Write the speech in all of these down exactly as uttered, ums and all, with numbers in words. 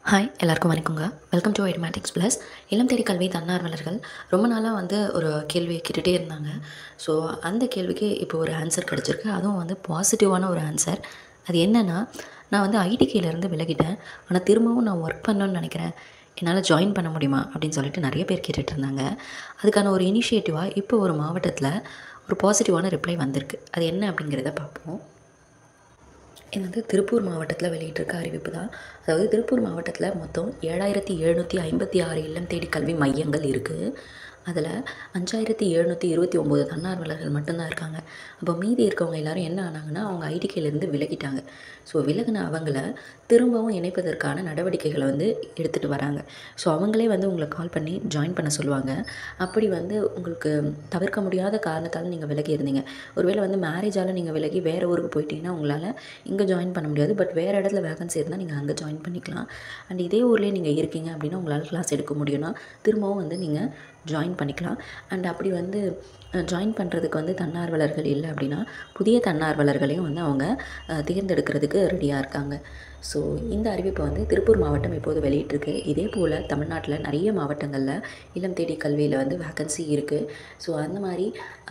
Hi எல்லாருக்கும் வணக்கங்க. Welcome to Edmatics plus. இல்லம் தேடி கல்வி தன்னார்வலர்கள் ரொம்ப நாளாக வந்து ஒரு கேள்வியை கேட்டுகிட்டே இருந்தாங்க. ஸோ அந்த கேள்விக்கு இப்போ ஒரு ஆன்சர் கிடச்சிருக்கு. அதுவும் வந்து பாசிட்டிவான ஒரு ஆன்சர். அது என்னென்னா, நான் வந்து ஐடிகேலேருந்து விலகிட்டேன். ஆனால் திரும்பவும் நான் ஒர்க் பண்ணணும்னு நினைக்கிறேன். என்னால் ஜாயின் பண்ண முடியுமா அப்படின்னு சொல்லிட்டு நிறைய பேர் கேட்டுட்டு இருந்தாங்க. அதுக்கான ஒரு இனிஷியேட்டிவாக இப்போ ஒரு மாவட்டத்தில் ஒரு பாசிட்டிவான ரிப்ளை வந்திருக்கு. அது என்ன அப்படிங்கிறத பார்ப்போம். இது வந்து திருப்பூர் மாவட்டத்தில் வெளியிட்டிருக்க அறிவிப்பு தான். அதாவது திருப்பூர் மாவட்டத்தில் மொத்தம் ஏழாயிரத்தி எழுநூற்றி ஐம்பத்தி ஆறு இல்லம் தேடி கல்வி மையங்கள் இருக்குது. அதில் அஞ்சாயிரத்தி எழுநூற்றி இருபத்தி ஒம்பது தன்னார்வலர்கள் மட்டும்தான் இருக்காங்க. அப்போ மீதி இருக்கவங்க எல்லோரும் என்ன ஆனாங்கன்னா, அவங்க ஐடிகேலேருந்து விலகிட்டாங்க. ஸோ விலகின அவங்கள திரும்பவும் இணைப்பதற்கான நடவடிக்கைகளை வந்து எடுத்துகிட்டு வராங்க. ஸோ அவங்களே வந்து உங்களை கால் பண்ணி ஜாயின் பண்ண சொல்லுவாங்க. அப்படி வந்து உங்களுக்கு தவிர்க்க முடியாத காரணத்தால் நீங்கள் விலகி இருந்தீங்க. ஒருவேளை வந்து மேரேஜால் நீங்கள் விலகி வேறு ஊருக்கு போயிட்டீங்கன்னா உங்களால் இங்கே ஜாயின் பண்ண முடியாது. பட் வேறு இடத்துல வேகன்சி இருந்தால் நீங்கள் அங்கே ஜாயின் பண்ணிக்கலாம். அண்ட் இதே ஊர்லேயே நீங்கள் இருக்கீங்க அப்படின்னா உங்களால் கிளாஸ் எடுக்க முடியும்னா திரும்பவும் வந்து நீங்கள் ஜாயின் பண்ணிக்கலாம். அண்ட் அப்படி வந்து ஜாயின் பண்ணுறதுக்கு வந்து தன்னார்வலர்கள் இல்லை அப்படின்னா புதிய தன்னார்வலர்களையும் வந்து அவங்க தேர்ந்தெடுக்கிறதுக்கு ரெடியாக இருக்காங்க. ஸோ இந்த அறிவிப்பை வந்து திருப்பூர் மாவட்டம் இப்போது வெளியிட்டிருக்கு. இதே போல் தமிழ்நாட்டில் நிறைய மாவட்டங்களில் இல்லம் தேடி கல்வியில் வந்து வேக்கன்சி இருக்குது. ஸோ அந்த மாதிரி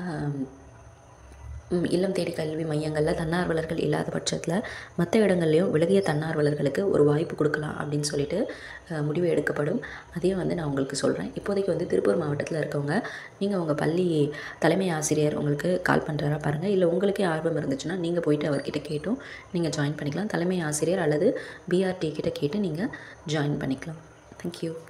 இல்லம் தேடி கல்வி மையங்களில் தன்னார்வலர்கள் இல்லாத பட்சத்தில் மற்ற இடங்கள்லையும் விலகிய தன்னார்வலர்களுக்கு ஒரு வாய்ப்பு கொடுக்கலாம் அப்படின்னு சொல்லிட்டு முடிவு எடுக்கப்படும். அதையும் வந்து நான் உங்களுக்கு சொல்கிறேன். இப்போதைக்கு வந்து திருப்பூர் மாவட்டத்தில் இருக்கவங்க, நீங்கள் உங்கள் பள்ளி தலைமை ஆசிரியர் உங்களுக்கு கால் பண்ணுறாரா பாருங்கள். இல்லை உங்களுக்கே ஆர்வம் இருந்துச்சுன்னா நீங்கள் போயிட்டு அவர்கிட்ட கேட்டும் நீங்கள் ஜாயின் பண்ணிக்கலாம். தலைமை ஆசிரியர் அல்லது பிஆர்டி கிட்ட கேட்டு நீங்கள் ஜாயின் பண்ணிக்கலாம். தேங்க்யூ.